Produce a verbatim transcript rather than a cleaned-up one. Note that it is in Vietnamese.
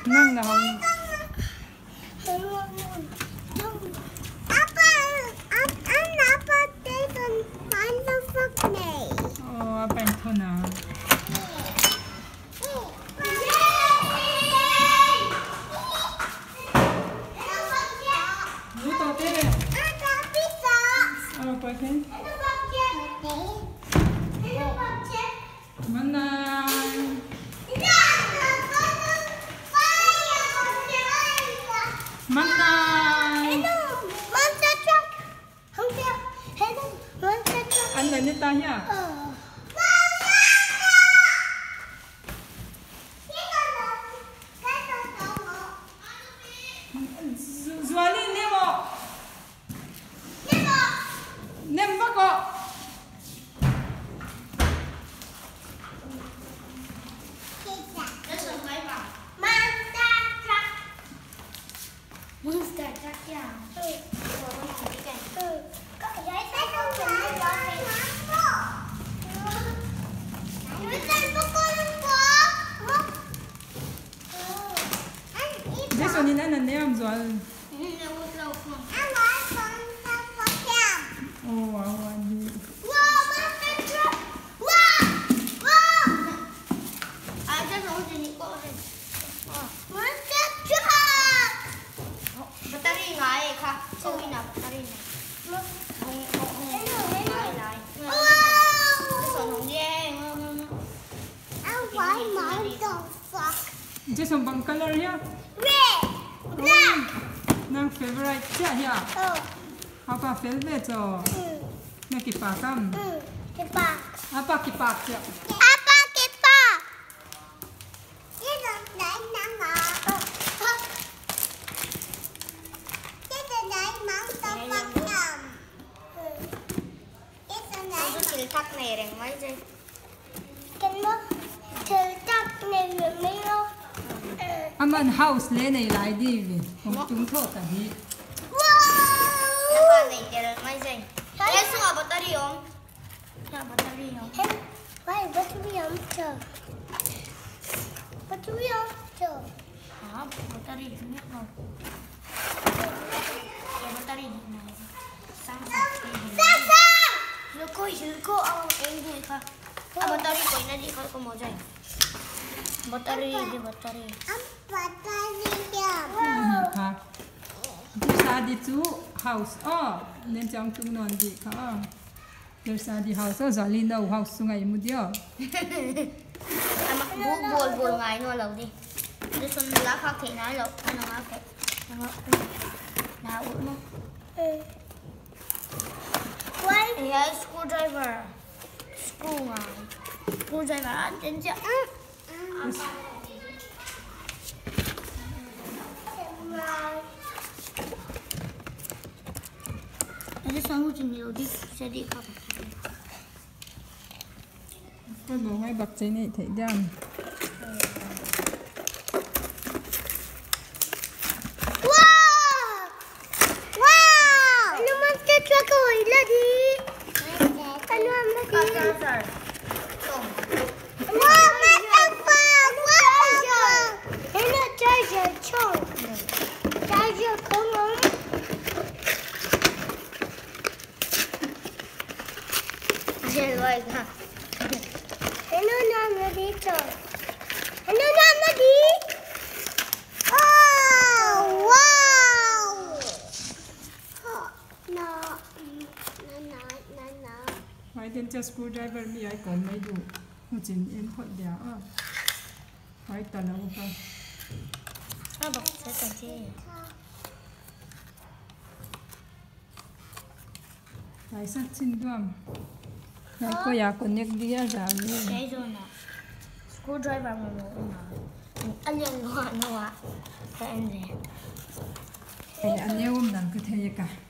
Nang na hong. Apa, an apa teson mana fakne. Oh, apa itu na? Luto tere. Ada pizza. Ano pa ken? Ano bakit? Ano bakit? Manay. Manay. Hello, monster truck. Hello, hello, monster truck. Ano ni tanya? Oh. Zuali nemo. Nemo. Nemo ko. Monster truck ya. Có giấy tay không phải đó thì Jason in ano niya am zual. Oh, wow, wadi. Wow, monster truck. Wow. Wow. À cái lỗ gì nhỉ cô này. Monster truck. Battery nga eh, ka. Sawi na, battery na. Ang Hello, hello. lại. Wow. Son hong ye. And why monster fuck? Jason bang color niya? Red. Black. Nang favorite siya ya. Oh. Apa favorite so? Ừ. Na kipakam. Ừ. Cái bạc. Apa kipak siya? Apa cái bạc? Cái đó đấy nằm ở. Cái đó đấy monster fuck nằm. Cái đó đấy. Ang skill tap na rin, may dyan. Cái nó thử tập này người mấy đâu. Aman house le nei lai di vi. Kung tung tho ta hi. Wow. Naka na rin, may dyan. Yes, nga, battery yung. Nga, battery yung. Hey, why battery on chờ? Battery on chờ. Ha, battery yung. Kaya battery yung. Sang sang. Sasa. Luko, luko ang angry ka. Ah, battery ko, na di ko mo dyan. Battery, di battery. Ang battery yan. Ha. Di sa di chu house. Oh, nen chang tung non di ka. Di sa di house oh zali no house sungai mu dio. Amak bu bol bol ngai no law di. Di sun la kha ke na law. Ano nga ke. Ano na u mo. Why? Yeah, screwdriver. Screw nga. Screwdriver an tin cha. Ini sang uji ni di jadi kha. Con bố ngay bạc chế này thấy đam. Wow! Wow! Ano monster truck ko ila di? Ano ang lagi? Sir. Wow, monster truck! Wow! Ano charger chong? Charger come on. Jelway na. Ano naman dito? Ano naman dito? Oh! Wow! Oh, no. No, no, no, no. Why didn't just screwdriver mi ai còn mấy đủ. Một chín em thuận đéo à. Why ta lâu không? Ah, bak sa tanti. Tại sao xin đuông? Này có nhà connect đi ra giảm đi. Kaya doon na. Screwdriver mo mo na. Alyan mo ano wa. Sa ende. Kaya anh yêu ông đang cứ thế cả.